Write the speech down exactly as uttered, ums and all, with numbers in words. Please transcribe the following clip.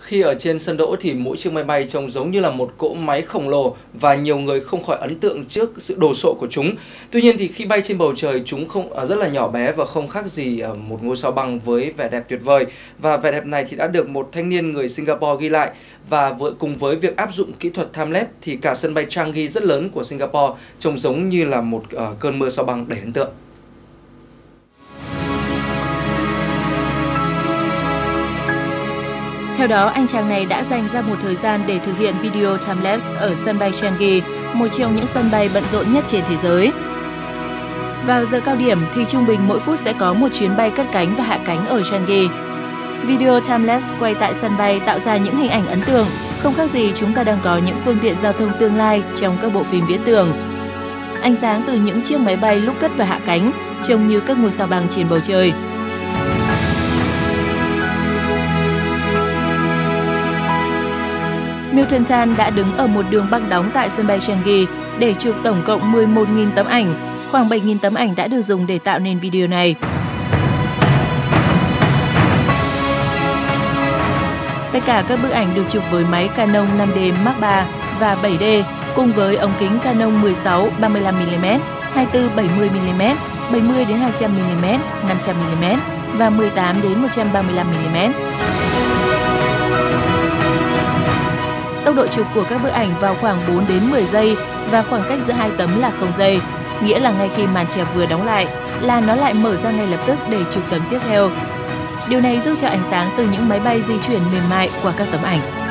Khi ở trên sân đỗ thì mỗi chiếc máy bay trông giống như là một cỗ máy khổng lồ và nhiều người không khỏi ấn tượng trước sự đồ sộ của chúng. Tuy nhiên thì khi bay trên bầu trời, chúng không à, rất là nhỏ bé và không khác gì ở một ngôi sao băng với vẻ đẹp tuyệt vời. Và vẻ đẹp này thì đã được một thanh niên người Singapore ghi lại, và với, cùng với việc áp dụng kỹ thuật time-lapse thì cả sân bay Changi rất lớn của Singapore trông giống như là một uh, cơn mưa sao băng đầy ấn tượng. Theo đó, anh chàng này đã dành ra một thời gian để thực hiện video time-lapse ở sân bay Changi, một trong những sân bay bận rộn nhất trên thế giới. Vào giờ cao điểm thì trung bình mỗi phút sẽ có một chuyến bay cất cánh và hạ cánh ở Changi. Video time-lapse quay tại sân bay tạo ra những hình ảnh ấn tượng, không khác gì chúng ta đang có những phương tiện giao thông tương lai trong các bộ phim viễn tưởng. Ánh sáng từ những chiếc máy bay lúc cất và hạ cánh trông như các ngôi sao băng trên bầu trời. Milton Tan đã đứng ở một đường băng đóng tại sân bay Changi để chụp tổng cộng mười một nghìn tấm ảnh. Khoảng bảy nghìn tấm ảnh đã được dùng để tạo nên video này. Tất cả các bức ảnh được chụp với máy Canon năm D Mark ba và bảy D cùng với ống kính Canon mười sáu ba mươi lăm mi li mét, hai mươi tư bảy mươi mi li mét, bảy mươi đến hai trăm mi li mét, năm trăm mi li mét và mười tám đến một trăm ba mươi lăm mi li mét. Tốc độ chụp của các bức ảnh vào khoảng bốn đến mười giây và khoảng cách giữa hai tấm là không giây, nghĩa là ngay khi màn chèo vừa đóng lại là nó lại mở ra ngay lập tức để chụp tấm tiếp theo. Điều này giúp cho ánh sáng từ những máy bay di chuyển mềm mại qua các tấm ảnh.